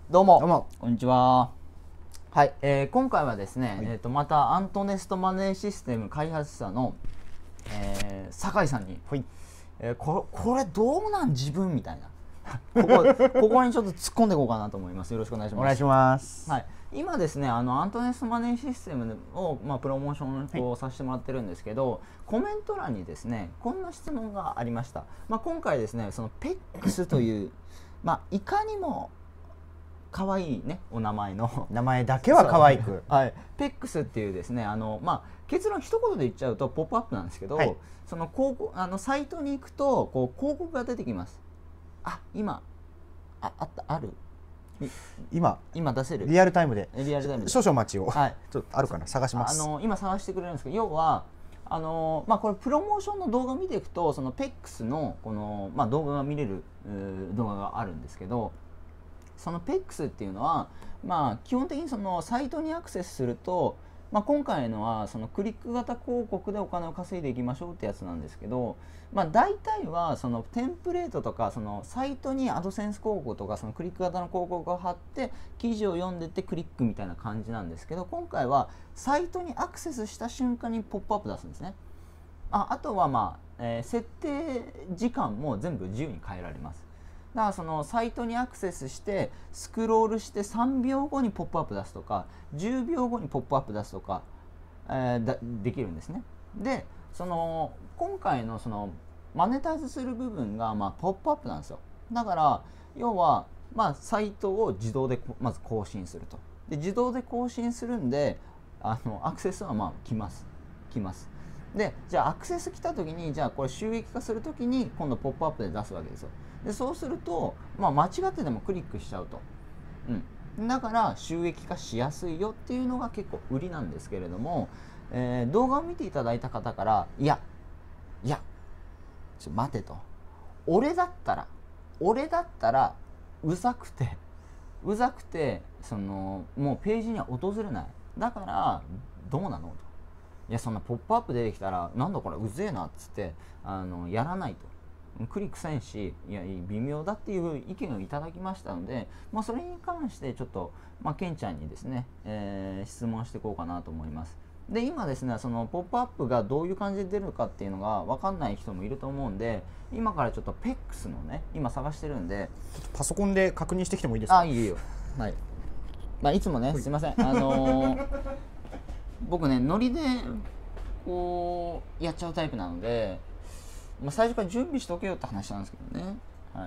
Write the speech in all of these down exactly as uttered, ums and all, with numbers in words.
どうも、 どうもこんにちは。はい、えー今回はですね、 はいえーとまたアントネストマネーシステム開発者の、えー酒井さんに、 ほい。 えーここれどうなん自分みたいなここここにちょっと突っ込んでいこうかなと思います。よろしくお願いします。 お願いします。 はい、今ですね、あのアントネストマネーシステムを、まあ、プロモーションをさせてもらってるんですけど、コメント欄にですねこんな質問がありました。まあ、今回ですね、その ペックス という、まあ、いかにも可愛いねお名前の名前だけは可愛く。 はい、ペックス っていうですね、あの、まあ、結論一言で言っちゃうとポップアップなんですけど、 はい、 その広告あのサイトに行くとこう広告が出てきます。あ、今ああったある今今出せるリアルタイムでリアルタイムで少々お待ちを。 はい、 ちょっとあるかな、探します。 あの今探してくれるんですけど、要はあの、まあ、これプロモーションの動画を見ていくとその ペックス のこの、まあ、動画が見れる動画があるんですけど、その ペックス っていうのは、まあ、基本的にそのサイトにアクセスすると、まあ、今回のはそのクリック型広告でお金を稼いでいきましょうってやつなんですけど、まあ、大体はそのテンプレートとかそのサイトにアドセンス広告とかそのクリック型の広告を貼って記事を読んでってクリックみたいな感じなんですけど、今回はサイトにアクセスした瞬間にポップアップ出すんですね。あ, あとは、まあえー設定時間も全部自由に変えられます。だからそのサイトにアクセスしてスクロールしてさんびょうごにポップアップ出すとかじゅうびょうごにポップアップ出すとか、えーだできるんですね。でその今回のそのマネタイズする部分が、まあ、ポップアップなんですよ。だから要は、まあ、サイトを自動でまず更新すると。で自動で更新するんであのアクセスはまあ来ます来ますで、じゃあアクセス来た時にじゃあこれ収益化する時に今度ポップアップで出すわけですよ。でそうすると、まあ、間違ってでもクリックしちゃうと、うん、だから収益化しやすいよっていうのが結構売りなんですけれども、えー動画を見ていただいた方からいやいやちょ待てと、俺だったら俺だったらうざくてうざくてそのもうページには訪れない、だからどうなのと、いやそんなポップアップ出てきたらなんだこれうぜえなっつってあのやらないと、クリックせんし、いや微妙だっていう意見をいただきましたので、まあ、それに関してちょっと、まあ、ケンちゃんにですね、えー質問していこうかなと思います。で今ですね、そのポップアップがどういう感じで出るかっていうのが分かんない人もいると思うんで、今からちょっと ペックス のね今探してるんで、 パソコンで確認してきてもいいですか？ あ、いいよ。はい。まあ、いつもね、すいません。あのー僕ね、ノリで、こう、やっちゃうタイプなので、まあ、最初から準備しておけよって話なんですけどね。はい。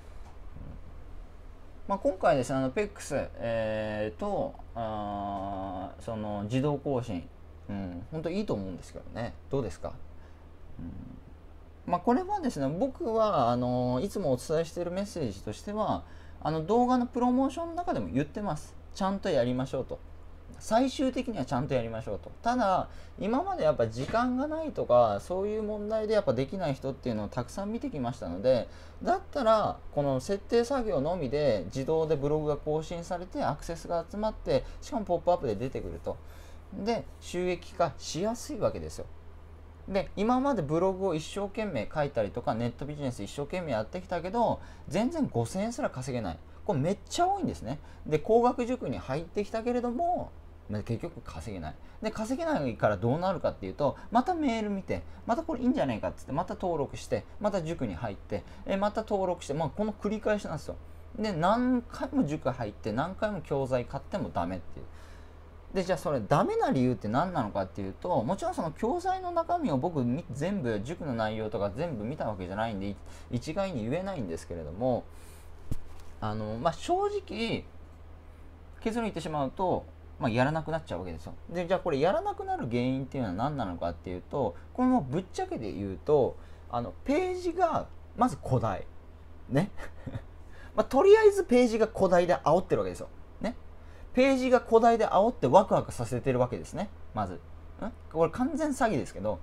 まあ、今回ですね、あの、ペックス、えー、と、あーその、自動更新、うん、本当いいと思うんですけどね。どうですか？まあ、これはですね、僕はあのいつもお伝えしているメッセージとしては、あの動画のプロモーションの中でも言ってます。ちゃんとやりましょうと。最終的にはちゃんとやりましょうと。ただ、今までやっぱ時間がないとか、そういう問題でやっぱできない人っていうのをたくさん見てきましたので、だったら、この設定作業のみで自動でブログが更新されて、アクセスが集まって、しかもポップアップで出てくると。で、収益化しやすいわけですよ。で今までブログを一生懸命書いたりとかネットビジネス一生懸命やってきたけど全然ごせんえんすら稼げない、これめっちゃ多いんですね。で高額塾に入ってきたけれども結局稼げない。で稼げないからどうなるかっていうと、またメール見てまたこれいいんじゃないかっつってまた登録してまた塾に入ってえまた登録して、まあ、この繰り返しなんですよ。で何回も塾入って何回も教材買ってもダメっていう。でじゃあそれダメな理由って何なのかっていうと、もちろんその教材の中身を僕全部塾の内容とか全部見たわけじゃないんで一概に言えないんですけれども、あの、まあ、正直結論言ってしまうと、まあ、やらなくなっちゃうわけですよ。でじゃあこれやらなくなる原因っていうのは何なのかっていうと、これもぶっちゃけで言うとあのページがまず古代ねまあ、とりあえずページが古代で煽ってるわけですよね。ページが古代で煽ってワクワクさせてるわけですね。まずんこれ完全詐欺ですけど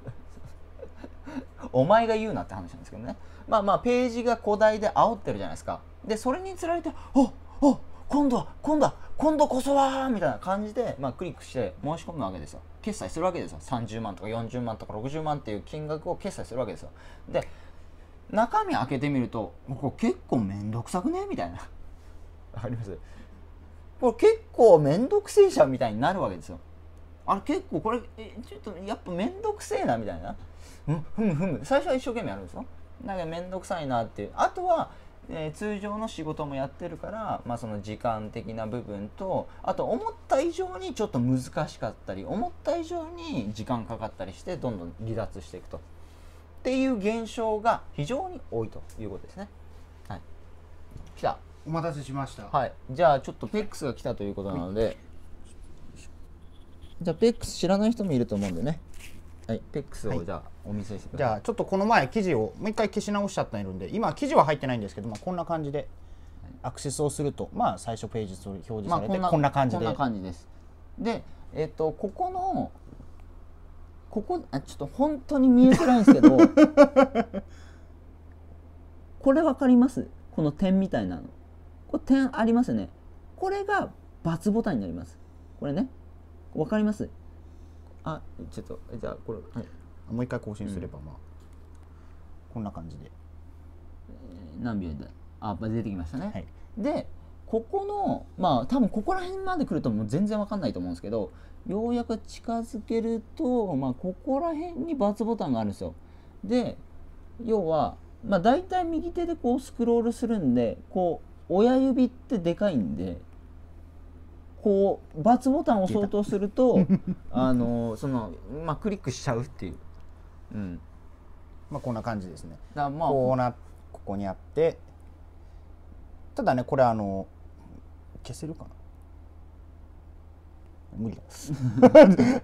お前が言うなって話なんですけどね。まあまあページが古代で煽ってるじゃないですか。でそれにつられておお今度は今度は今度こそはみたいな感じで、まあ、クリックして申し込むわけですよ。決済するわけですよ。さんじゅうまんとかよんじゅうまんとかろくじゅうまんっていう金額を決済するわけですよ。で中身開けてみるとここ結構めんどくさくねみたいなあります。これ結構めんどくせえじゃんみたいになるわけですよ。あれ結構これえちょっとやっぱめんどくせえなみたいな、うんふむふむ最初は一生懸命やるんですよ。だけどめんどくさいなっていう。あとは、えー、通常の仕事もやってるから、まあ、その時間的な部分と、あと思った以上にちょっと難しかったり、思った以上に時間かかったりしてどんどん離脱していくとっていう現象が非常に多いということですね。はい、来た。 お待たせしました。 はい、じゃあちょっとペックスが来たということなので、じゃあペックス知らない人もいると思うんでね。はい、ペックスをじゃあお見せしてください。 じゃあちょっとこの前記事をもう一回消し直しちゃったので、今記事は入ってないんですけど、まあ、こんな感じでアクセスをすると、まあ最初ページと表示されて、まあ、こんな感じで。 こんな感じです。で、えっとここのここあちょっと本当に見えづらいんですけど、これわかります？この点みたいなの。これ点ありますね。これが×ボタンになります。これね。わかります？あ、ちょっとじゃあこれ、はい、 もう一回更新すれば、まあ、うん、こんな感じで、 えー、何秒であ出てきましたね。 はい、 でここのまあ多分ここら辺まで来るともう全然わかんないと思うんですけど、ようやく近づけると、まあ、ここら辺に×ボタンがあるんですよ。で要はまあ大体右手でこうスクロールするんで、こう親指ってでかいんで、こう×ボタンを押そうとするとあのその、まあ、クリックしちゃうっていう、うん、 まあこんな感じですね。 だまあこうなここにあって、ただねこれあの消せるかな、無理だ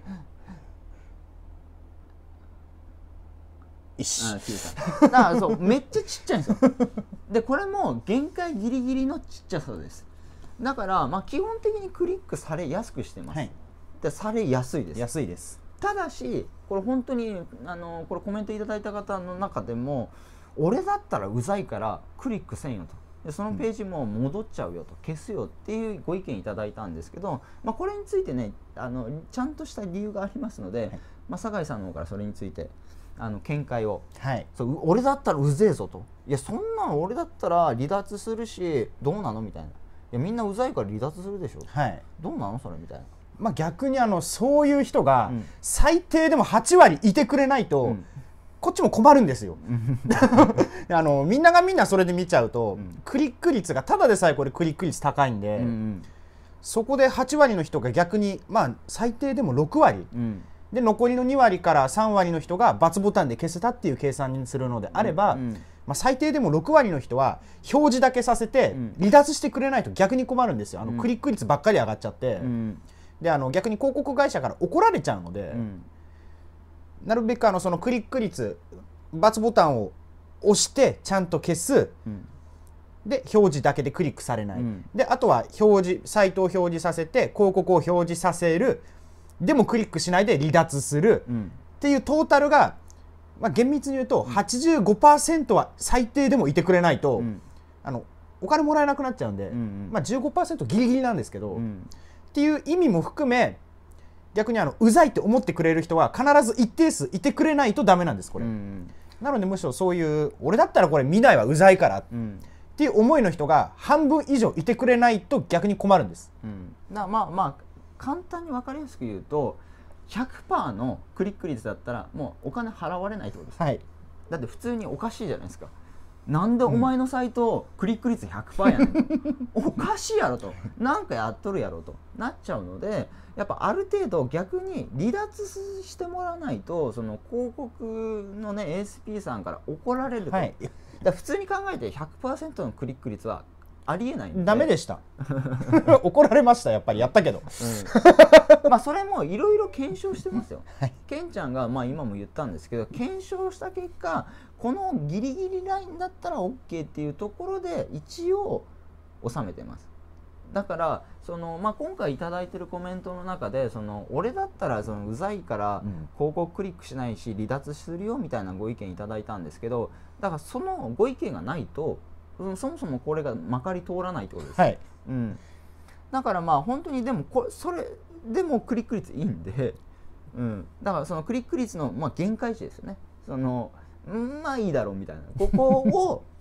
ああ消えた。だからそうめっちゃちっちゃいんですよ。でこれも限界ギリギリのちっちゃさです。だから、まあ、基本的にクリックされやすくしてます。はい、でされやすいです。 安いです。 ただしこれ本当にあのこれコメントいただいた方の中でも、俺だったらうざいからクリックせんよと、でそのページも戻っちゃうよと、消すよっていうご意見いただいたんですけど、まあ、これについてねあのちゃんとした理由がありますので、はい、まあ、酒井さんの方からそれについてあの見解を、はい、そう俺だったらうぜえぞと、いやそんなの俺だったら離脱するしどうなのみたいな、いやみんなうざいから離脱するでしょ、はい、どうなのそれみたいな。 まあ逆にあのそういう人が最低でもはち割いてくれないと、うん、こっちも困るんですよ。あのみんながみんなそれで見ちゃうと、うん、クリック率がただでさえこれクリック率高いんで、うんうん、そこではち割の人が逆にまあ最低でもろく割、うん、で残りのに割からさん割の人が×ボタンで消せたっていう計算にするのであれば、うんうん、まあ最低でもろく割の人は表示だけさせて離脱してくれないと逆に困るんですよ。あのクリック率ばっかり上がっちゃって、うん、であの逆に広告会社から怒られちゃうので、うん、なるべくあのそのクリック率×ボタンを押してちゃんと消す、うん、で表示だけでクリックされない、うん、であとは表示サイトを表示させて広告を表示させる、でもクリックしないで離脱する、うん、っていうトータルが、まあ、厳密に言うと はちじゅうごパーセント は最低でもいてくれないと、うん、あのお金もらえなくなっちゃうんで、うんうん、まあ、じゅうごパーセント ギリギリなんですけど、うん、っていう意味も含め逆にあのうざいって思ってくれる人は必ず一定数いてくれないとダメなんですこれ、うんうん、なのでむしろそういう俺だったらこれ見ないわうざいから、うん、っていう思いの人が半分以上いてくれないと逆に困るんです、 うん、だまあまあ簡単に分かりやすく言うと ひゃくパーセント のクリック率だったらもうお金払われないってことです、はい、だって普通におかしいじゃないですか。なんでお前のサイト、うん、クリック率 ひゃくパーセント やねんおかしいやろと、なんかやっとるやろとなっちゃうので、やっぱある程度逆に離脱してもらわないとその広告のね エーエスピー さんから怒られると、はい、だ普通に考えて ひゃくパーセント のクリック率はありえないんでダメでした怒られました。やっぱりやったけど、 うん、まあそれもいろいろ検証してますよ、はい、ケンちゃんがまあ今も言ったんですけど検証した結果このギリギリラインだったら オーケー っていうところで一応収めてます。だからその、まあ、今回いただいてるコメントの中でその俺だったらそのうざいから広告クリックしないし離脱するよみたいなご意見いただいたんですけど、だからそのご意見がないとうん、そもそもこれがまかり通らないってことです、はい、うん、だからまあ本当にでもこれそれでもクリック率いいんで、うん、だからそのクリック率のまあ限界値ですよね。そのまあいいだろうみたいなここを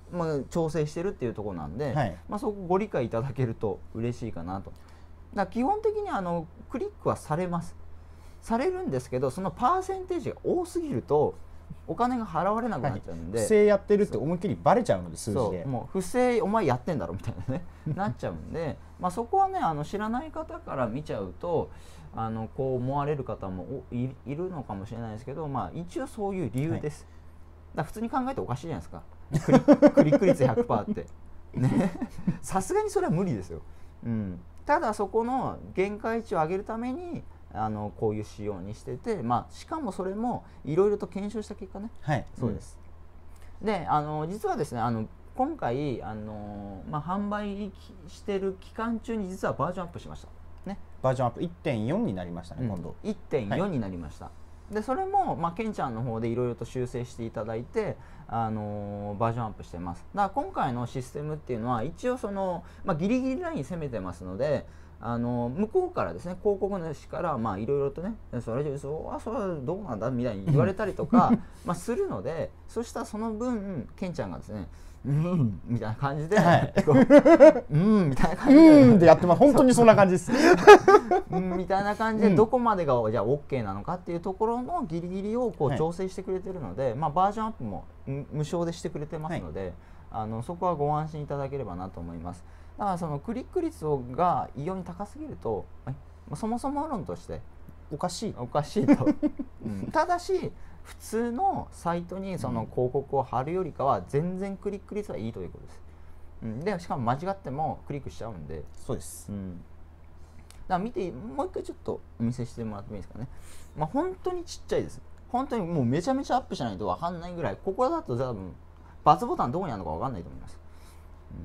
まあ、調整してるっていうところなんで、はい、まあ、そこご理解いただけると嬉しいかなと。だから基本的にあのクリックはされますされるんですけど、そのパーセンテージが多すぎるとお金が払われなくなっちゃうんで、 はい、不正やってるって思いっきりバレちゃうので、数字でもう不正お前やってんだろみたいなねなっちゃうんで、まあ、そこはねあの知らない方から見ちゃうとあのこう思われる方も い, いるのかもしれないですけど、まあ、一応そういう理由です、はい、だから普通に考えておかしいじゃないですかクリ, クリック率 ひゃくパーセント ってねさすがにそれは無理ですよ、うん、ただそこの限界値を上げるためにあのこういう仕様にしてて、まあ、しかもそれもいろいろと検証した結果ね、 はい、そうです、 うん、であの実はですねあの今回あの、まあ、販売してる期間中に実はバージョンアップしました、ね、 バージョンアップ いってんよん になりましたね、うん、今度いってんよん になりました、はい、でそれも、まあ、ケンちゃんの方でいろいろと修正していただいて、あのー、バージョンアップしてます。だから今回のシステムっていうのは一応その、まあ、ギリギリライン攻めてますので、あのー、向こうからですね広告主からまあいろいろとねそれじゃそうそれはどうなんだみたいに言われたりとかまあするので、そしたらその分ケンちゃんがですねうんみたいな感じで、はい、うんみたいな感じでうんってやってます。本当にそんな感じですうんみたいな感じでどこまでがじゃあ OK なのかっていうところのギリギリをこう調整してくれてるので、はい、まあ、バージョンアップも無償でしてくれてますので、はい、あのそこはご安心いただければなと思います。だからそのクリック率が異様に高すぎると、まあ、そもそも論としておかしいおかしいと、うん、ただし普通のサイトにその広告を貼るよりかは全然クリック率はいいということです、うん、でしかも間違ってもクリックしちゃうんで、 そうです、 うん、だから見てもう一回ちょっとお見せしてもらってもいいですかね。まあ本当にちっちゃいです。本当にもうめちゃめちゃアップしないと分かんないぐらい、ここだと多分バツボタンどこにあるのか分かんないと思います、うん、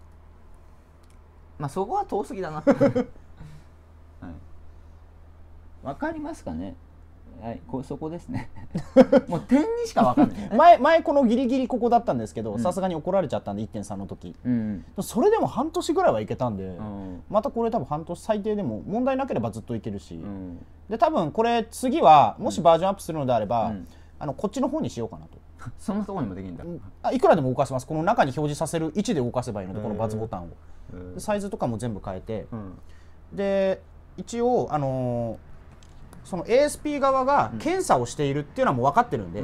まあそこは遠すぎだな、はい、分かりますかね。はい、こそこですねもう点にしか分かんない、ね、 前, 前このギリギリここだったんですけど、さすがに怒られちゃったんで いってんさん の時、うん、それでも半年ぐらいはいけたんで、うん、またこれ多分半年最低でも問題なければずっといけるし、うん、で多分これ次はもしバージョンアップするのであれば、うん、あのこっちの方にしようかなとそんなところにもできるんだ、 あいくらでも動かせます。この中に表示させる位置で動かせばいいので、このバツボタンをでサイズとかも全部変えて、うん、で一応あのーその エーエスピー 側が検査をしているっていうのはもう分かってるんで、うん、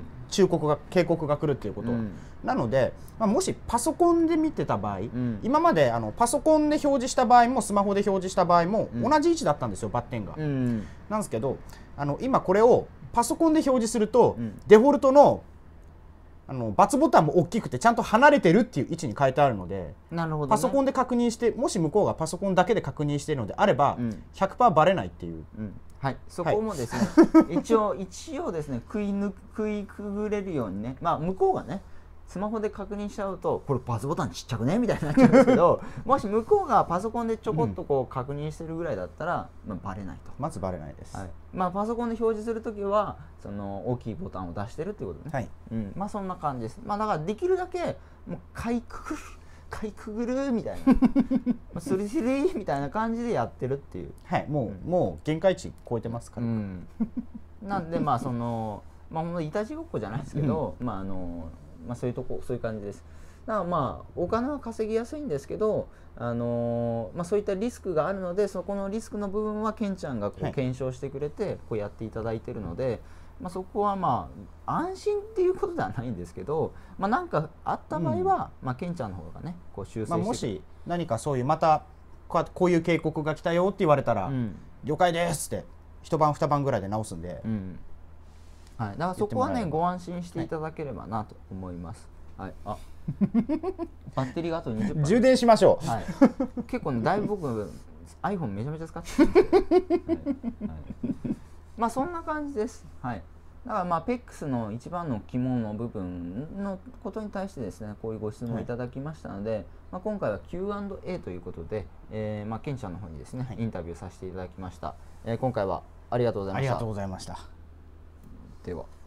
忠告が警告が来るっていうことは、うん、なので、まあ、もしパソコンで見てた場合、うん、今まであのパソコンで表示した場合もスマホで表示した場合も同じ位置だったんですよ、バッテンが、うん、なんですけどあの今これをパソコンで表示すると、デフォルトのあのバツボタンも大きくてちゃんと離れてるっていう位置に変えてあるので、 なるほどね、 パソコンで確認して、もし向こうがパソコンだけで確認しているのであれば、うん、ひゃくパーセント バレないっていう、 うん、はい、そこもですね、はい、一応一応ですね食い抜食いくぐれるようにね、まあ向こうがねスマホで確認しちゃうとこれバツボタンちっちゃくねみたいになっちゃうんですけどもし向こうがパソコンでちょこっとこう確認してるぐらいだったら、うん、まあ、バレないと。 まずバレないです、 はい、まあ、パソコンで表示するときはその大きいボタンを出してるっていうことね、はい、うん、まあそんな感じです。まあだからできるだけもうかいくぐるかいくぐるみたいなスリスリみたいな感じでやってるっていう、 はい、もう、うん、もう限界値超えてますから、うん、 なんでまあそのまあほんといたちごっこじゃないですけど、うん、まああのまあそういうとこそういう感じです。だからまあお金は稼ぎやすいんですけど、あのーまあ、そういったリスクがあるので、そこのリスクの部分はケンちゃんがこう検証してくれてこうやっていただいているので、はい、まあ、そこはまあ安心っていうことではないんですけど、まあ、なんかあった場合は、うん、まあ、ケンちゃんの方がねこう修正して、まあ、 もし何かそういうまたこういう警告が来たよって言われたら、うん、了解ですって一晩二晩ぐらいで直すんで、うん、 はい、だからそこはねご安心していただければなと思います。はい、あバッテリーがあとにじゅっぷん充電しましょう、はい、 結構ねだいぶ僕 iPhone めちゃめちゃ使ってる、はいはい、まあそんな感じです。はい、だからまあ ペックス の一番の肝の部分のことに対してですねこういうご質問いただきましたので、はい、まあ、今回は キューアンドエー ということで、えー、まあケンちゃんの方にですね、はい、インタビューさせていただきました。えー、今回はありがとうございました。 ありがとうございました。 では。